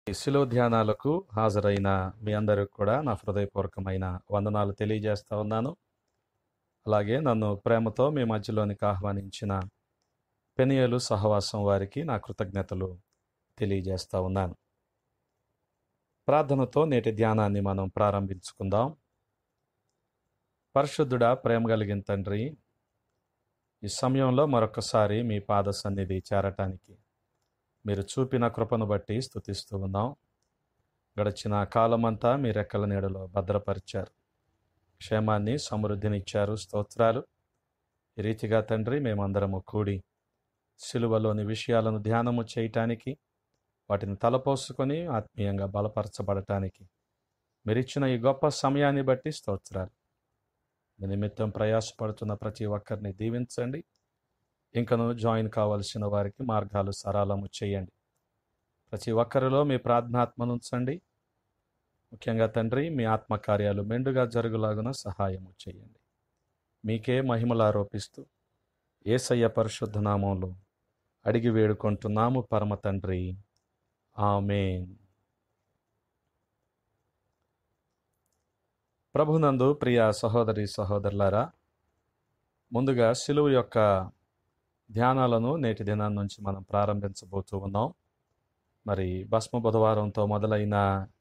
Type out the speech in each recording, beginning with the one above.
ఈ శిలువ ధ్యానాలకు హాజరైన మీ అందరికి కూడా నా హృదయపూర్వకమైన వందనాలు తెలియజేస్తా ఉన్నాను. అలాగే నన్ను ప్రేమతో మీ మధ్యలోనికి ఆహ్వానించిన పెనియలు సహవాసం వారికి నా కృతజ్ఞతలు తెలియజేస్తా ఉన్నాను. ప్రార్థనతో నేటి ధ్యానాన్ని మనం ప్రారంభించుకుందాం. పరిశుద్ధుడా, ప్రేమ కలిగిన తండ్రి, ఈ సమయంలో మరొకసారి మీ పాద సన్నిధి చేరటానికి మీరు చూపిన కృపను బట్టి స్తుతిస్తూ ఉన్నాం. గడిచిన కాలమంతా మీ రెక్కల నీడలో భద్రపరిచారు, క్షేమాన్ని సమృద్ధినిచ్చారు. స్తోత్రాలు. ఈ రీతిగా తండ్రి మేమందరము కూడి సిలువలోని విషయాలను ధ్యానము చేయటానికి, వాటిని తలపోసుకొని ఆత్మీయంగా బలపరచబడటానికి మీరిచ్చిన ఈ గొప్ప సమయాన్ని బట్టి స్తోత్రాలు. మీ నిమిత్తం ప్రయాసపడుతున్న ప్రతి ఒక్కరిని దీవించండి. ఇంకను జాయిన్ కావలసిన వారికి మార్గాలు సరళము చేయండి. ప్రతి ఒక్కరిలో మీ ప్రార్థనాత్మను ఉంచండి. ముఖ్యంగా తండ్రి, మీ ఆత్మకార్యాలు మెండుగా జరుగులాగున సహాయము చేయండి. మీకే మహిమలు ఆరోపిస్తూ యేసయ్య పరిశుద్ధ నామంలో అడిగి వేడుకుంటున్నాము పరమ తండ్రి, ఆమేన్. ప్రభునందు ప్రియ సహోదరి సహోదరులారా, ముందుగా సిలువ యొక్క ధ్యానాలను నేటి దినాన్ని నుంచి మనం ప్రారంభించబోతూ ఉన్నాం. మరి భస్మ బుధవారంతో మొదలైన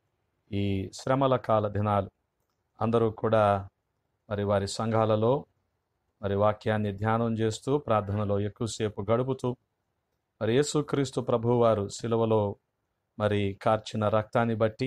ఈ శ్రమల కాల దినాలు అందరూ కూడా మరి వారి సంఘాలలో మరి వాక్యాన్ని ధ్యానం చేస్తూ ప్రార్థనలో ఎక్కువసేపు గడుపుతూ మరి యేసుక్రీస్తు ప్రభువారు సిలువలో మరి కార్చిన రక్తాన్ని బట్టి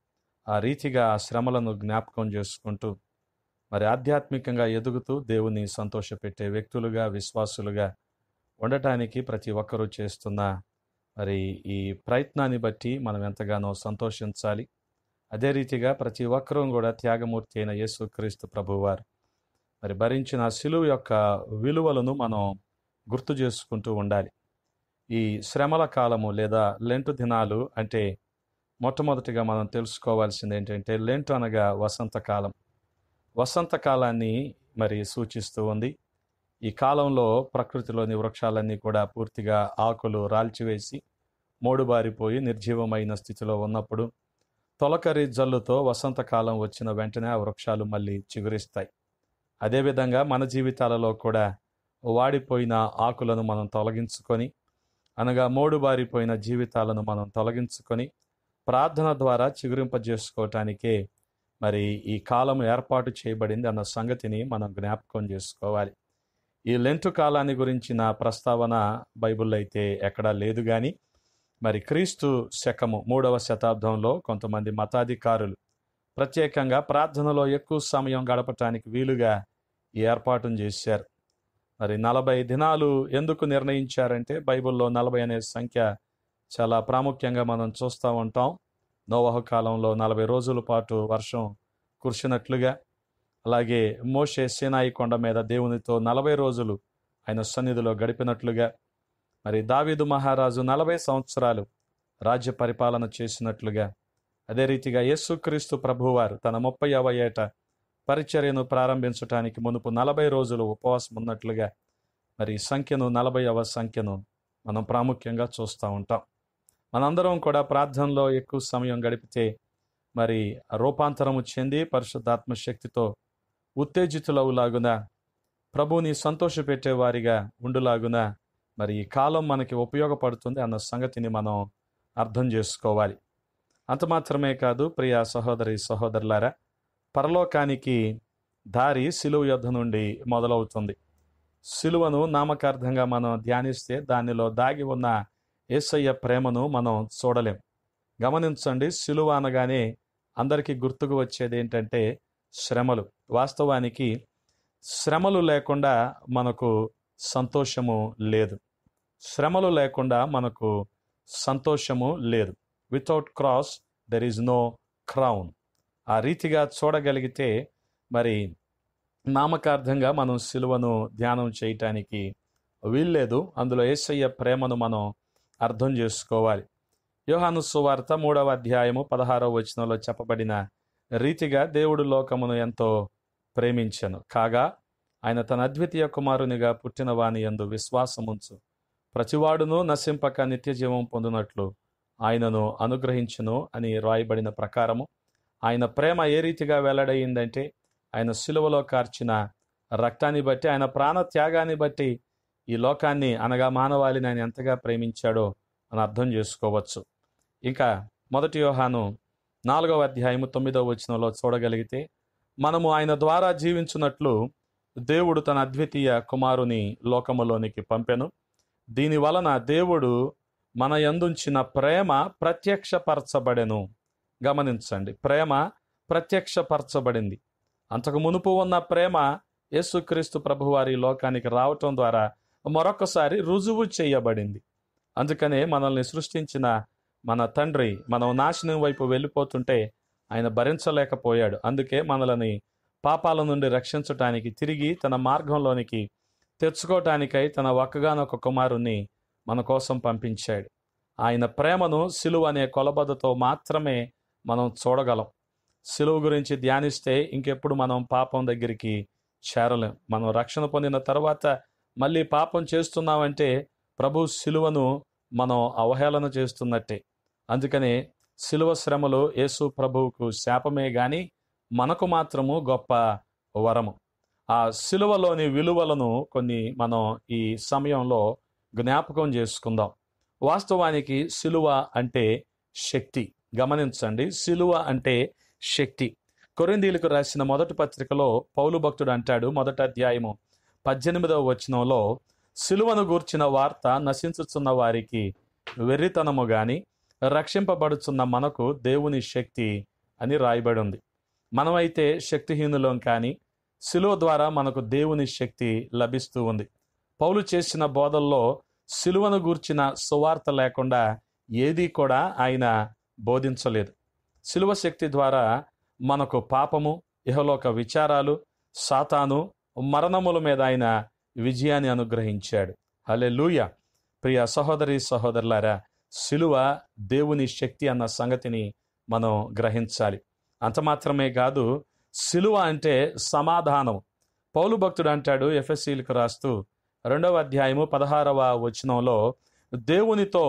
ఆ రీతిగా ఆ శ్రమలను జ్ఞాపకం చేసుకుంటూ మరి ఆధ్యాత్మికంగా ఎదుగుతూ దేవుని సంతోషపెట్టే వ్యక్తులుగా, విశ్వాసులుగా ఉండటానికి ప్రతి ఒక్కరూ చేస్తున్న మరి ఈ ప్రయత్నాన్ని బట్టి మనం ఎంతగానో సంతోషించాలి. అదే రీతిగా ప్రతి ఒక్కరూ కూడా త్యాగమూర్తి అయిన యేసుక్రీస్తు ప్రభువారు మరి భరించిన సిలువ యొక్క విలువలను మనం గుర్తు చేసుకుంటూ ఉండాలి. ఈ శ్రమల కాలము లేదా లెంటు దినాలు అంటే మొట్టమొదటిగా మనం తెలుసుకోవాల్సింది ఏంటంటే, లెంట్ అనగా వసంతకాలం. వసంతకాలాన్ని మరి సూచిస్తూ ఉంది. ఈ కాలంలో ప్రకృతిలోని వృక్షాలన్నీ కూడా పూర్తిగా ఆకులు రాల్చివేసి మోడుబారిపోయి నిర్జీవమైన స్థితిలో ఉన్నప్పుడు తొలకరి జల్లుతో వసంతకాలం వచ్చిన వెంటనే ఆ వృక్షాలు మళ్ళీ చిగురిస్తాయి. అదేవిధంగా మన జీవితాలలో కూడా వాడిపోయిన ఆకులను మనం తొలగించుకొని, అనగా మోడుబారిపోయిన జీవితాలను మనం తొలగించుకొని ప్రార్థన ద్వారా చిగురింపజేసుకోవటానికే మరి ఈ కాలం ఏర్పాటు చేయబడింది అన్న సంగతిని మనం జ్ఞాపకం చేసుకోవాలి. ఈ లెంటు కాలాన్ని గురించిన ప్రస్తావన బైబిల్లో అయితే ఎక్కడా లేదు. కానీ మరి క్రీస్తు శకము 3వ శతాబ్దంలో కొంతమంది మతాధికారులు ప్రత్యేకంగా ప్రార్థనలో ఎక్కువ సమయం గడపటానికి వీలుగా ఈ ఏర్పాటును చేశారు. మరి 40 దినాలు ఎందుకు నిర్ణయించారంటే, బైబిల్లో 40 అనే సంఖ్య చాలా ప్రాముఖ్యంగా మనం చూస్తూ ఉంటాం. నోవహు కాలంలో 40 రోజుల పాటు వర్షం కురిసినట్లుగా, అలాగే మోషే సీనాయి కొండ మీద దేవునితో 40 రోజులు ఆయన సన్నిధిలో గడిపినట్లుగా, మరి దావీదు మహారాజు 40 సంవత్సరాలు రాజ్య పరిపాలన చేసినట్లుగా, అదే రీతిగా యేసుక్రీస్తు ప్రభువారు తన 30వ ఏట పరిచర్యను ప్రారంభించడానికి మునుపు 40 రోజులు ఉపవాసం ఉన్నట్లుగా, మరి సంఖ్యను 40వ సంఖ్యను మనం ప్రాముఖ్యంగా చూస్తూ ఉంటాం. మనందరం కూడా ప్రార్థనలో ఎక్కువ సమయం గడిపితే మరి రూపాంతరము చెంది పరిశుద్ధాత్మ శక్తితో ఉత్తేజితులవులాగున, ప్రభువుని సంతోషపెట్టే వారిగా ఉండులాగున మరి ఈ కాలం మనకి ఉపయోగపడుతుంది అన్న సంగతిని మనం అర్థం చేసుకోవాలి. అంత మాత్రమే కాదు ప్రియ సహోదరి సహోదరులారా, పరలోకానికి దారి సిలువ యుద్ధ నుండి మొదలవుతుంది. సిలువను నామకార్థంగా మనం ధ్యానిస్తే దానిలో దాగి ఉన్న యేసయ్య ప్రేమను మనం చూడలేం. గమనించండి, సిలువ అనగానే అందరికీ గుర్తుకు వచ్చేది ఏంటంటే శ్రమలు. వాస్తవానికి శ్రమలు లేకుండా మనకు సంతోషము లేదు. శ్రమలు లేకుండా మనకు సంతోషము లేదు. Without cross there is no crown. ఆ రీతిగా చూడగలిగితే మరి నామకార్థంగా మనం సిలువను ధ్యానం చేయటానికి వీల్లేదు. అందులో యేసయ్య ప్రేమను మనం అర్థం చేసుకోవాలి. యోహాను సువార్త 3వ అధ్యాయము 16వ వచనంలో చెప్పబడిన రీతిగా దేవుడు లోకమును ఎంతో ప్రేమించెను, కాగా ఆయన తన అద్వితీయ కుమారునిగా పుట్టిన వాని యందు విశ్వాసముంచు ప్రతివాడును నశింపక నిత్య జీవం పొందునట్లు ఆయనను అనుగ్రహించును అని రాయబడిన ప్రకారము ఆయన ప్రేమ ఏ రీతిగా వెల్లడయిందంటే ఆయన సిలువలో కార్చిన రక్తాన్ని బట్టి, ఆయన ప్రాణ త్యాగాన్ని బట్టి ఈ లోకాన్ని అనగా మానవాళిని ఆయన ఎంతగా ప్రేమించాడో అని అర్థం చేసుకోవచ్చు. ఇంకా 1 యోహాను 4వ అధ్యాయము 9వ వచనంలో చూడగలిగితే, మనము ఆయన ద్వారా జీవించున్నట్లు దేవుడు తన అద్వితీయ కుమారుని లోకములోనికి పంపెను. దీని వలన దేవుడు మన యందుంచిన ప్రేమ ప్రత్యక్షపరచబడెను. గమనించండి, ప్రేమ ప్రత్యక్షపరచబడింది. అంతకు మునుపు ఉన్న ప్రేమ యేసుక్రీస్తు ప్రభువారి లోకానికి రావటం ద్వారా మరొకసారి రుజువు చేయబడింది. అందుకనే మనల్ని సృష్టించిన మన తండ్రి మనం నాశనం వైపు వెళ్ళిపోతుంటే ఆయన భరించలేకపోయాడు. అందుకే మనల్ని పాపాల నుండి రక్షించటానికి, తిరిగి తన మార్గంలోనికి తెచ్చుకోవటానికై తన ఒక్కగానొక్క కుమారుణ్ణి మన కోసం పంపించాడు. ఆయన ప్రేమను సిలువ అనే కొలబద్దతో మాత్రమే మనం చూడగలం. సిలువ గురించి ధ్యానిస్తే ఇంకెప్పుడు మనం పాపం దగ్గరికి చేరలేం. మనం రక్షణ పొందిన తర్వాత మళ్ళీ పాపం చేస్తున్నామంటే ప్రభు సిలువను మనం అవహేళన చేస్తున్నట్టే. అందుకనే సిలువ శ్రమలు యేసు ప్రభువుకు శాపమే గాని మనకు మాత్రము గొప్ప వరము. ఆ సిలువలోని విలువలను కొన్ని మనం ఈ సమయంలో జ్ఞాపకం చేసుకుందాం. వాస్తవానికి సిలువ అంటే శక్తి. గమనించండి, సిలువ అంటే శక్తి. కొరింథీయులకు రాసిన మొదటి పత్రికలో పౌలు భక్తుడు అంటాడు, 1వ అధ్యాయము 18వ వచనంలో, సిలువను గూర్చిన వార్త నశించుచున్న వారికి వెర్రితనము గాని రక్షింపబడుచున్న మనకు దేవుని శక్తి అని రాయబడి ఉంది. మనమైతే శక్తిహీనులం, కానీ సిలువ ద్వారా మనకు దేవుని శక్తి లభిస్తూ ఉంది. పౌలు చేసిన బోధల్లో సిలువను గూర్చిన సువార్త లేకుండా ఏదీ కూడా ఆయన బోధించలేదు. సిలువ శక్తి ద్వారా మనకు పాపము, ఇహలోక విచారాలు, సాతాను, మరణముల మీద ఆయన విజయాన్ని అనుగ్రహించాడు. హల్లెలూయా. ప్రియ సహోదరి సహోదరులారా, సిలువ దేవుని శక్తి అన్న సంగతిని మనం గ్రహించాలి. అంత మాత్రమే కాదు, సిలువ అంటే సమాధానం. పౌలు భక్తుడు అంటాడు ఎఫెసీయులకు రాస్తూ 2వ అధ్యాయము 16వ వచనంలో, దేవునితో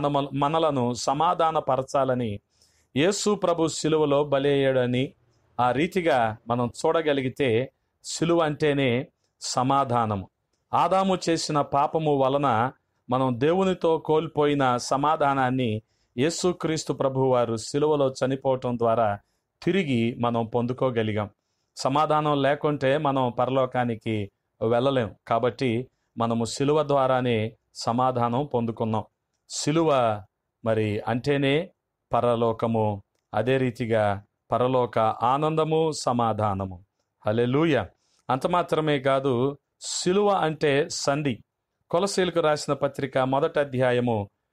మనలను సమాధానపరచాలని యేసు ప్రభు సిలువలో బలయ్యాడని. ఆ రీతిగా మనం చూడగలిగితే సిలువ అంటేనే సమాధానము. ఆదాము చేసిన పాపము వలన మనం దేవునితో కోల్పోయిన సమాధానాన్ని యేసుక్రీస్తు ప్రభువారు సిలువలో చనిపోవటం ద్వారా తిరిగి మనం పొందుకోగలిగాం. సమాధానం లేకుంటే మనం పరలోకానికి వెళ్ళలేం. కాబట్టి మనము సిలువ ద్వారానే సమాధానం పొందుకున్నాం. సిలువ మరి అంటేనే పరలోకము, అదే రీతిగా పరలోక ఆనందము, సమాధానము. హల్లెలూయా. అంత మాత్రమే కాదు, సిలువ అంటే సంధి. కొలసీలకు రాసిన పత్రిక 1వ అధ్యాయము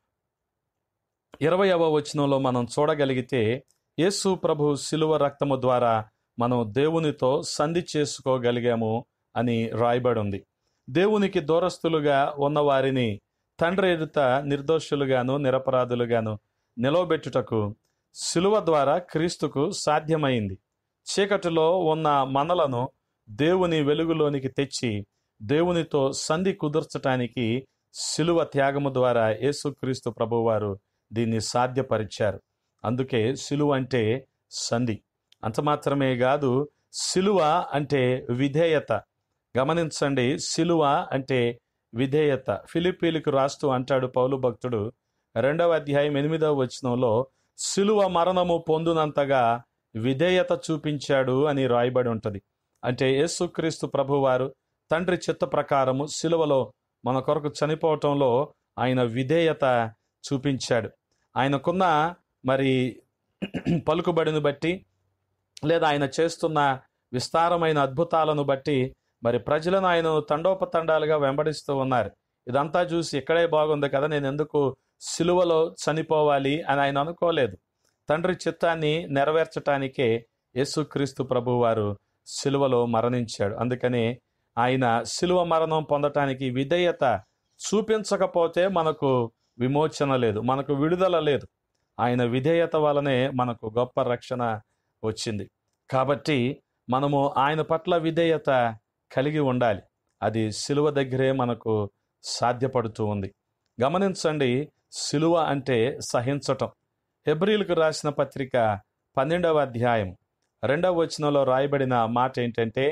20వ వచనంలో మనం చూడగలిగితే, యేసు ప్రభు సిలువ రక్తము ద్వారా మనం దేవునితో సంధి చేసుకోగలిగాము అని రాయబడి ఉంది. దేవునికి దూరస్తులుగా ఉన్నవారిని తండ్రి ఎదుట నిర్దోషులుగాను నిరపరాధులుగాను నిలవబెట్టుటకు సిలువ ద్వారా క్రీస్తుకు సాధ్యమైంది. చీకటిలో ఉన్న మనలను దేవుని వెలుగులోనికి తెచ్చి దేవునితో సంధి కుదుర్చటానికి సిలువ త్యాగము ద్వారా యేసుక్రీస్తు ప్రభువారు దీన్ని సాధ్యపరిచారు. అందుకే సిలువ అంటే సంధి. అంత మాత్రమే కాదు, సిలువ అంటే విధేయత. గమనించండి, సిలువ అంటే విధేయత. ఫిలిప్పీలకు రాస్తూ అంటాడు పౌలు భక్తుడు 2వ అధ్యాయం 8వ వచనంలో, సిలువ మరణము పొందునంతగా విధేయత చూపించాడు అని రాయబడి ఉంటుంది. అంటే యేసుక్రీస్తు ప్రభువారు తండ్రి చిత్త ప్రకారము సిలువలో మన కొరకు చనిపోవటంలో ఆయన విధేయత చూపించాడు. ఆయనకున్న మరి పలుకుబడిని బట్టి, లేదా ఆయన చేస్తున్న విస్తారమైన అద్భుతాలను బట్టి మరి ప్రజలను ఆయన తండోపతండాలుగా వెంబడిస్తూ ఉన్నారు. ఇదంతా చూసి ఇక్కడే బాగుంది కదా, నేను ఎందుకు సిలువలో చనిపోవాలి అని ఆయన అనుకోలేదు. తండ్రి చిత్తాన్ని నెరవేర్చటానికే యేసుక్రీస్తు ప్రభువారు సిలువలో మరణించాడు. అందుకనే ఆయన సిలువ మరణం పొందటానికి విధేయత చూపించకపోతే మనకు విమోచన లేదు, మనకు విడుదల లేదు. ఆయన విధేయత వలనే మనకు గొప్ప రక్షణ వచ్చింది. కాబట్టి మనము ఆయన పట్ల విధేయత కలిగి ఉండాలి. అది సిలువ దగ్గరే మనకు సాధ్యపడుతూ ఉంది. గమనించండి, సిలువ అంటే సహించటం. హెబ్రీయులకు రాసిన పత్రిక 12వ అధ్యాయం 2వ వచనంలో రాయబడిన మాట ఏంటంటే,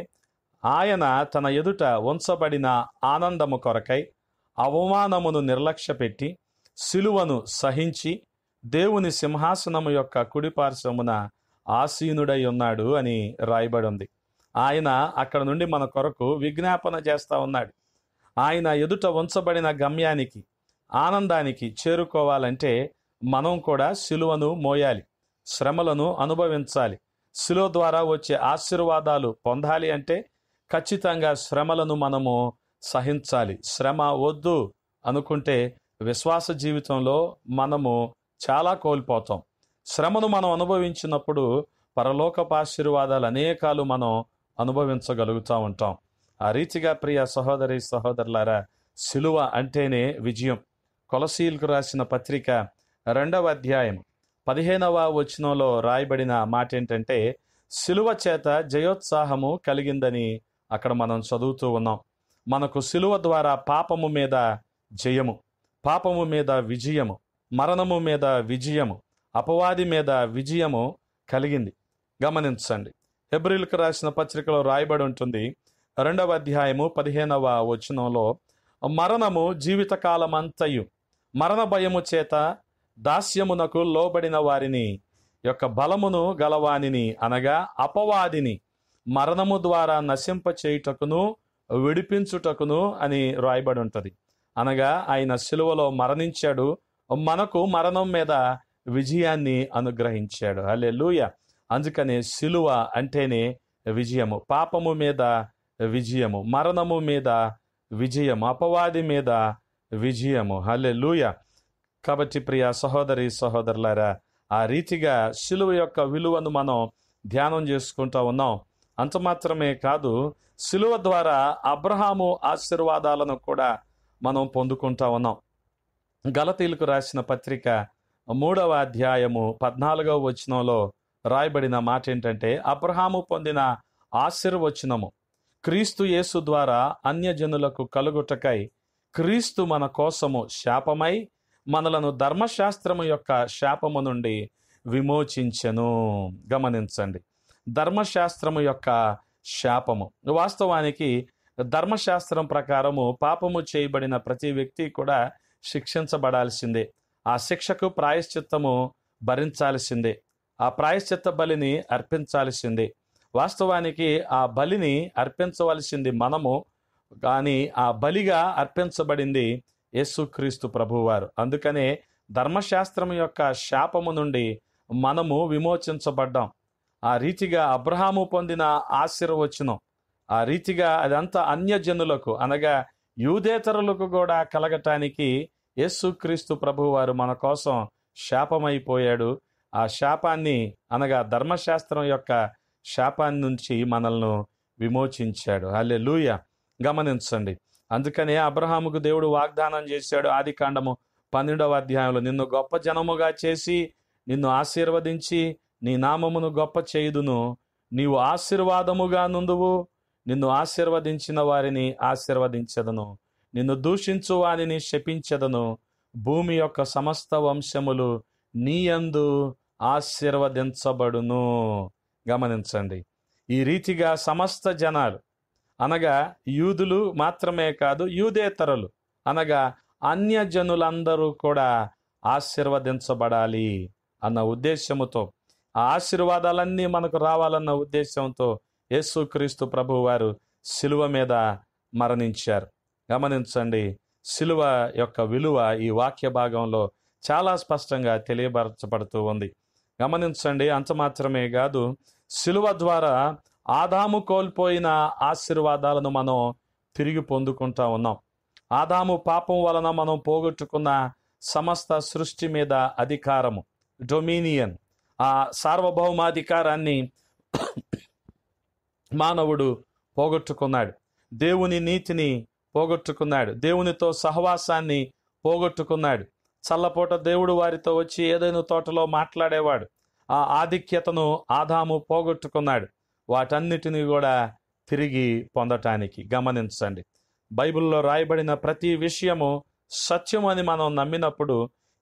ఆయన తన ఎదుట ఉంచబడిన ఆనందము కొరకై అవమానమును నిర్లక్ష్యపెట్టి సిలువను సహించి దేవుని సింహాసనము యొక్క కుడిపార్శ్వమున ఆసీనుడై ఉన్నాడు అని రాయబడి ఉంది. ఆయన అక్కడ నుండి మన కొరకు విజ్ఞాపన చేస్తా ఉన్నాడు. ఆయన ఎదుట ఉంచబడిన గమ్యానికి, ఆనందానికి చేరుకోవాలంటే మనం కూడా సిలువను మోయాలి, శ్రమలను అనుభవించాలి. సిలువ ద్వారా వచ్చే ఆశీర్వాదాలు పొందాలి అంటే ఖచ్చితంగా శ్రమలను మనము సహించాలి. శ్రమ వద్దు అనుకుంటే విశ్వాస జీవితంలో మనము చాలా కోల్పోతాం. శ్రమను మనం అనుభవించినప్పుడు పరలోకపు ఆశీర్వాదాలు అనేకాలు మనం అనుభవించగలుగుతూ ఉంటాం. ఆ రీతిగా ప్రియ సహోదరి సహోదరులారా, సిలువ అంటేనే విజయం. కొలసీలకు రాసిన పత్రిక 2వ అధ్యాయం 15వ వచనంలో రాయబడిన మాట ఏంటంటే, సిలువ చేత జయోత్సాహము కలిగిందని అక్కడ మనం చదువుతూ ఉన్నాం. మనకు సిలువ ద్వారా పాపము మీద జయము, పాపము మీద విజయము, మరణము మీద విజయము, అపవాది మీద విజయము కలిగింది. గమనించండి, హెబ్రీయులకు రాసిన పత్రికలో రాయబడి ఉంటుంది 2వ అధ్యాయము 15వ వచనంలో, మరణము జీవితకాలమంతయు మరణ భయము చేత దాస్యమునకు లోబడిన వారిని యొక్క బలమును గలవానిని అనగా అపవాదిని మరణము ద్వారా నశింపచేయుటకును విడిపించుటకును అని రాయబడి ఉంటుంది. అనగా ఆయన సిలువలో మరణించాడు, మనకు మరణం మీద విజయాన్ని అనుగ్రహించాడు. హల్లెలూయా. అందుకనే సిలువ అంటేనే విజయము. పాపము మీద విజయము, మరణము మీద విజయము, అపవాది మీద విజయము. హల్లెలూయా. కాబట్టి ప్రియ సహోదరి సహోదరులారా, ఆ రీతిగా సిలువ యొక్క విలువను మనం ధ్యానం చేసుకుంటా ఉన్నాం. అంత మాత్రమే కాదు, సిలువ ద్వారా అబ్రహాము ఆశీర్వాదాలను కూడా మనం పొందుకుంటా ఉన్నాం. గలతీయులకు రాసిన పత్రిక 3వ అధ్యాయము 14వ వచనంలో రాయబడిన మాట ఏంటంటే, అబ్రహాము పొందిన ఆశీర్వచనము క్రీస్తు యేసు ద్వారా అన్యజనులకు కలుగుటకై క్రీస్తు మన కోసము శాపమై మనలను ధర్మశాస్త్రము యొక్క శాపము నుండి విమోచించెను. గమనించండి, ధర్మశాస్త్రము యొక్క శాపము. వాస్తవానికి ధర్మశాస్త్రం ప్రకారము పాపము చేయబడిన ప్రతి వ్యక్తి కూడా శిక్షించబడాల్సిందే. ఆ శిక్షకు ప్రాయశ్చిత్తము భరించాల్సిందే. ఆ ప్రాయశ్చిత్త బలిని అర్పించాల్సిందే. వాస్తవానికి ఆ బలిని అర్పించవలసింది మనము, కానీ ఆ బలిగా అర్పించబడింది యేసుక్రీస్తు ప్రభువారు. అందుకనే ధర్మశాస్త్రం యొక్క శాపము నుండి మనము విమోచించబడ్డాం. ఆ రీతిగా అబ్రహాము పొందిన ఆశీర్వచనం, ఆ రీతిగా అదంతా అన్యజనులకు అనగా యూదేతరులకు కూడా కలగటానికి యేసుక్రీస్తు ప్రభువారు మన కోసం శాపమైపోయాడు. ఆ శాపాన్ని అనగా ధర్మశాస్త్రం యొక్క శాపాన్ని నుంచి మనల్ని విమోచించాడు. హల్లెలూయా. గమనించండి, అందుకనే అబ్రహాముకు దేవుడు వాగ్దానం చేశాడు. ఆదికాండము 12వ అధ్యాయంలో, నిన్ను గొప్ప జనముగా చేసి నిన్ను ఆశీర్వదించి నీ నామమును గొప్ప చేయుదును, నీవు ఆశీర్వాదముగా నుందువు, నిన్ను ఆశీర్వదించిన వారిని ఆశీర్వదించెదను, నిన్ను దూషించు వారిని శపించెదను, భూమి యొక్క సమస్త వంశములు నీయందు ఆశీర్వదించబడును. గమనించండి, ఈ రీతిగా సమస్త జనాలు అనగా యూదులు మాత్రమే కాదు, యూదేతరులు అనగా అన్యజనులందరూ కూడా ఆశీర్వదించబడాలి అన్న ఉద్దేశముతో, ఆ ఆశీర్వాదాలన్నీ మనకు రావాలన్న ఉద్దేశంతో యేసుక్రీస్తు ప్రభువారు సిలువ మీద మరణించారు. గమనించండి, సిలువ యొక్క విలువ ఈ వాక్య భాగంలో చాలా స్పష్టంగా తెలియపరచబడుతూ ఉంది. గమనించండి, అంత మాత్రమే కాదు, సిలువ ద్వారా ఆదాము కోల్పోయిన ఆశీర్వాదాలను మనం తిరిగి పొందుకుంటా ఉన్నాం. ఆదాము పాపం వలన మనం పోగొట్టుకున్న సమస్త సృష్టి మీద అధికారము, డొమినియన్, ఆ సార్వభౌమాధికారాన్ని మానవుడు పోగొట్టుకున్నాడు. దేవుని నీతిని పోగొట్టుకున్నాడు. దేవునితో సహవాసాన్ని పోగొట్టుకున్నాడు. చల్లపూట దేవుడు వారితో వచ్చి ఏదైనా తోటలో మాట్లాడేవాడు. ఆ ఆధిక్యతను ఆదాము పోగొట్టుకున్నాడు. వాటన్నిటినీ కూడా తిరిగి పొందటానికి గమనించండి, బైబిల్లో రాయబడిన ప్రతి విషయము సత్యం అని మనం నమ్మినప్పుడు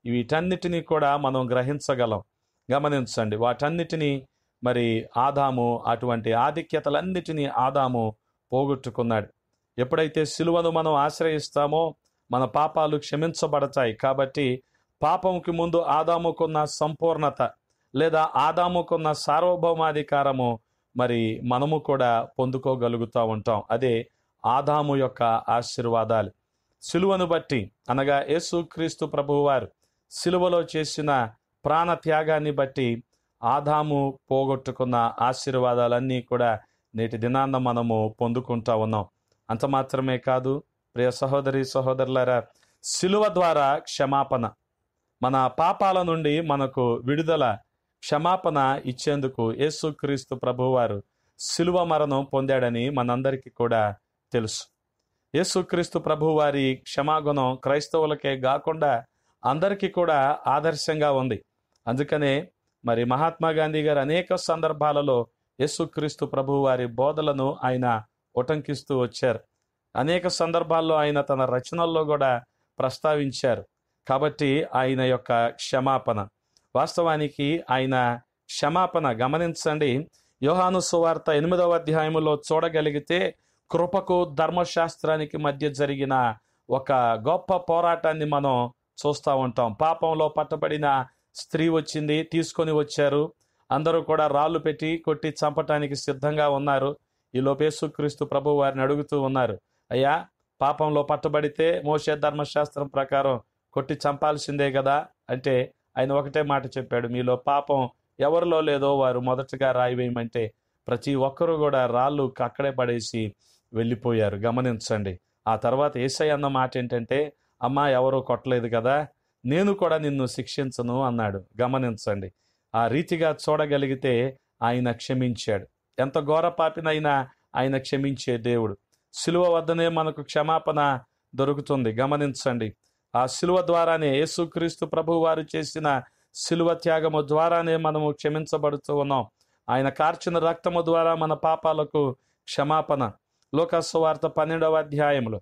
వీటన్నిటినీ కూడా మనం గ్రహించగలం. గమనించండి, వాటన్నిటినీ మరి ఆదాము అటువంటి ఆధిక్యతలన్నిటినీ ఆదాము పోగొట్టుకున్నాడు. ఎప్పుడైతే సిలువను మనం ఆశ్రయిస్తామో మన పాపాలు క్షమించబడతాయి. కాబట్టి పాపంకి ముందు ఆదాముకున్న సంపూర్ణత లేదా ఆదాముకున్న సార్వభౌమాధికారము మరి మనము కూడా పొందుకోగలుగుతూ ఉంటాం. అదే ఆదాము యొక్క ఆశీర్వాదాలు. సిలువను బట్టి అనగా యేసుక్రీస్తు ప్రభువు వారు సిలువలో చేసిన ప్రాణ త్యాగాన్ని బట్టి ఆదాము పోగొట్టుకున్న ఆశీర్వాదాలన్నీ కూడా నేటి దినాన్న మనము పొందుకుంటా ఉన్నాం. అంత మాత్రమే కాదు ప్రియ సహోదరి సహోదరులారా, సిలువ ద్వారా క్షమాపణ, మన పాపాల నుండి మనకు విడుదల, క్షమాపణ ఇచ్చేందుకు యేసుక్రీస్తు ప్రభువారు సిలువ మరణం పొందాడని మనందరికీ కూడా తెలుసు. యేసుక్రీస్తు ప్రభువారి క్షమాగుణం క్రైస్తవులకే కాకుండా అందరికీ కూడా ఆదర్శంగా ఉంది. అందుకనే మరి మహాత్మా గాంధీ గారు అనేక సందర్భాలలో యేసుక్రీస్తు ప్రభువారి బోధలను ఆయన ఉటంకిస్తూ వచ్చారు. అనేక సందర్భాల్లో ఆయన తన రచనల్లో కూడా ప్రస్తావించారు. కాబట్టి ఆయన యొక్క క్షమాపణ, వాస్తవానికి ఆయన క్షమాపణ గమనించండి. యోహాను సువార్త 8వ అధ్యాయములో చూడగలిగితే కృపకు ధర్మశాస్త్రానికి మధ్య జరిగిన ఒక గొప్ప పోరాటాన్ని మనం చూస్తూ ఉంటాం. పాపంలో పట్టబడిన స్త్రీ వచ్చింది, తీసుకొని వచ్చారు. అందరూ కూడా రాళ్ళు పెట్టి కొట్టి చంపటానికి సిద్ధంగా ఉన్నారు. ఈ యేసుక్రీస్తు ప్రభు వారిని అడుగుతూ ఉన్నారు, అయ్యా పాపంలో పట్టబడితే మోషే ధర్మశాస్త్రం ప్రకారం కొట్టి చంపాల్సిందే కదా అంటే ఆయన ఒకటే మాట చెప్పాడు, మీలో పాపం ఎవరిలో లేదో వారు మొదటగా రాయి వేయమంటే ప్రతి ఒక్కరూ కూడా రాళ్ళు అక్కడే పడేసి వెళ్ళిపోయారు. గమనించండి. ఆ తర్వాత యేసయ్య అన్న మాట ఏంటంటే, అమ్మా ఎవరూ కొట్టలేదు కదా, నేను కూడా నిన్ను శిక్షించను అన్నాడు. గమనించండి. ఆ రీతిగా చూడగలిగితే ఆయన క్షమించాడు. ఎంత ఘోర పాపినైనా ఆయన క్షమించే దేవుడు. సిలువ వద్దనే మనకు క్షమాపణ దొరుకుతుంది. గమనించండి. ఆ సిలువ ద్వారానే, యేసుక్రీస్తు ప్రభు వారు చేసిన సిలువ త్యాగము ద్వారానే మనము క్షమించబడుతూ ఉన్నాం. ఆయన కార్చిన రక్తము ద్వారా మన పాపాలకు క్షమాపణ. లూకాసు వార్త 12వ అధ్యాయంలో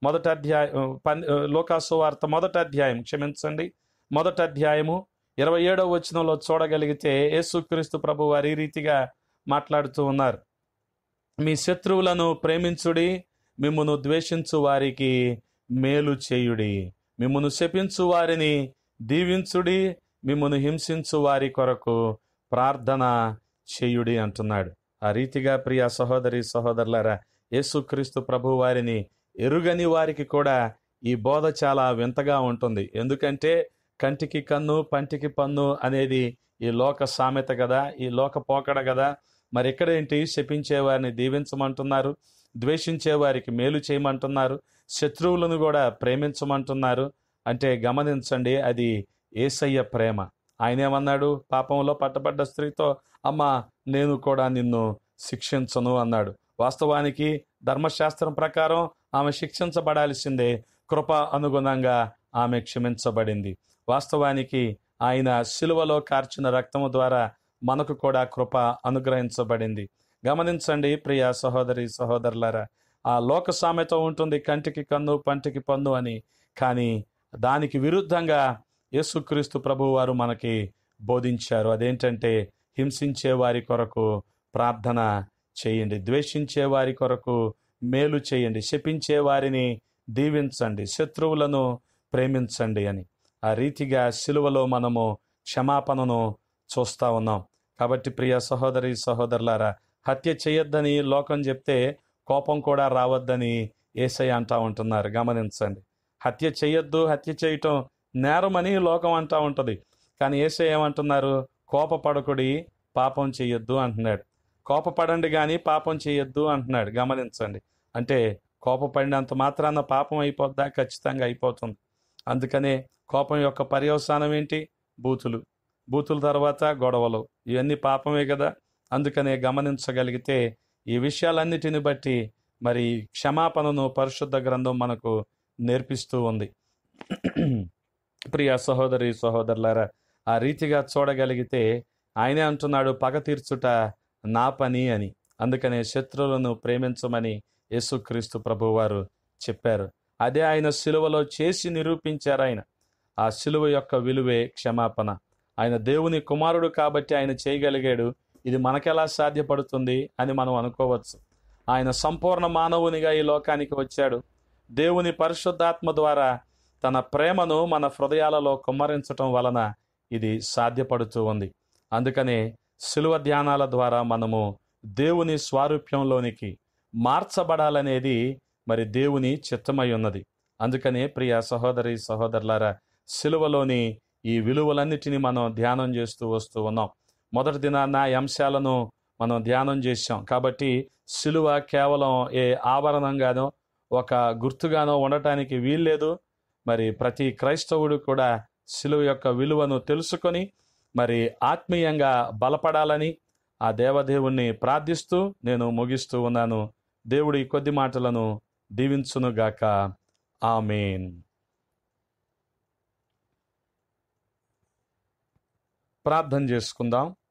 లూకాసు వార్త మొదటి అధ్యాయము 27వ వచనంలో చూడగలిగితే యేసుక్రీస్తు ప్రభు వారు ఈ రీతిగా మాట్లాడుతూ ఉన్నారు, మీ శత్రువులను ప్రేమించుడి, మిమ్మును ద్వేషించు వారికి మేలు చేయుడి, మిమ్మును శపించు వారిని దీవించుడి, మిమ్మును హింసించు వారి కొరకు ప్రార్థన చేయుడి అంటున్నాడు. ఆ రీతిగా ప్రియ సహోదరి సహోదరులారా, యేసుక్రీస్తు ప్రభు వారిని ఎరుగని వారికి కూడా ఈ బోధ చాలా వింతగా ఉంటుంది. ఎందుకంటే కంటికి కన్ను పంటికి పన్ను అనేది ఈ లోక సామెత కదా, ఈ లోక పోకడ కదా. మరి ఇక్కడేంటి, శపించే వారిని దీవించమంటున్నారు, ద్వేషించే వారికి మేలు చేయమంటున్నారు, శత్రువులను కూడా ప్రేమించమంటున్నారు. అంటే గమనించండి, అది యేసయ్య ప్రేమ. ఆయన ఏమన్నాడు, పాపంలో పట్టబడ్డ స్త్రీతో, అమ్మా నేను కూడా నిన్ను శిక్షించను అన్నాడు. వాస్తవానికి ధర్మశాస్త్రం ప్రకారం ఆమె శిక్షించబడాల్సిందే, కృప అనుగుణంగా ఆమె క్షమించబడింది. వాస్తవానికి ఆయన సిలువలో కార్చిన రక్తము ద్వారా మనకు కూడా కృప అనుగ్రహించబడింది. గమనించండి ప్రియ సహోదరి సహోదరులారా, ఆ లోక సామెత ఉంటుంది కంటికి కన్ను పంటికి పన్ను అని. కానీ దానికి విరుద్ధంగా యేసుక్రీస్తు ప్రభువు వారు మనకి బోధించారు. అదేంటంటే, హింసించే వారి కొరకు ప్రార్థన చేయండి, ద్వేషించే వారి కొరకు మేలు చేయండి, శపించే వారిని దీవించండి, శత్రువులను ప్రేమించండి అని. ఆ రీతిగా సిలువలో మనము క్షమాపణను చూస్తూ ఉన్నాం. కాబట్టి ప్రియ సహోదరి సహోదరులారా, హత్య చేయొద్దని లోకం చెప్తే కోపం కూడా రావద్దని యేసయ్య అంటా ఉంటున్నారు. గమనించండి. హత్య చేయొద్దు, హత్య చేయటం నేరమని లోకం అంటా ఉంటుంది. కానీ యేసయ్య ఏమంటున్నారు, కోపపడకుడి, పాపం చేయొద్దు అంటున్నాడు. కోపపడండి కానీ పాపం చేయొద్దు అంటున్నాడు. గమనించండి. అంటే కోపపడినంత మాత్రాన పాపం అయిపోద్దా? ఖచ్చితంగా అయిపోతుంది. అందుకనే కోపం యొక్క పర్యవసానం ఏంటి? బూతుల తర్వాత గొడవలు, ఇవన్నీ పాపమే కదా. అందుకనే గమనించగలిగితే ఈ విషయాలన్నిటిని బట్టి మరి క్షమాపణను పరిశుద్ధ గ్రంథం మనకు నేర్పిస్తూ ఉంది. ప్రియ సహోదరి సహోదరులారా, ఆ రీతిగా చూడగలిగితే ఆయనే అంటున్నాడు, పగ తీర్చుట నా పని అని. అందుకనే శత్రువులను ప్రేమించమని యేసుక్రీస్తు ప్రభువారు చెప్పారు. అదే ఆయన సిలువలో చేసి నిరూపించారు. ఆయన ఆ శిలువ యొక్క విలువే క్షమాపణ. ఆయన దేవుని కుమారుడు కాబట్టి ఆయన చేయగలిగాడు. ఇది మనకెలా సాధ్యపడుతుంది అని మనం అనుకోవచ్చు. ఆయన సంపూర్ణ మానవునిగా ఈ లోకానికి వచ్చాడు. దేవుని పరిశుద్ధాత్మ ద్వారా తన ప్రేమను మన హృదయాలలో కుమ్మరించటం వలన ఇది సాధ్యపడుతూ ఉంది. అందుకనే శిలువ ధ్యానాల ద్వారా మనము దేవుని స్వారూప్యంలోనికి మార్చబడాలనేది మరి దేవుని చిత్తమై ఉన్నది. అందుకనే ప్రియ సహోదరి సహోదరులారా, శిలువలోని ఈ విలువలన్నిటినీ మనం ధ్యానం చేస్తూ వస్తూ ఉన్నాం. మొదటి దినాన ఈ అంశాలను మనం ధ్యానం చేశాం. కాబట్టి శిలువ కేవలం ఏ ఆభరణంగానో ఒక గుర్తుగానో ఉండటానికి వీల్లేదు. మరి ప్రతి క్రైస్తవుడు కూడా శిలువ యొక్క విలువను తెలుసుకొని మరి ఆత్మీయంగా బలపడాలని ఆ దేవదేవుణ్ణి ప్రార్థిస్తూ నేను ముగిస్తూ ఉన్నాను. దేవుడి కొద్ది మాటలను దీవించునుగాక. ఆమేన్. ప్రార్థన చేసుకుందాం.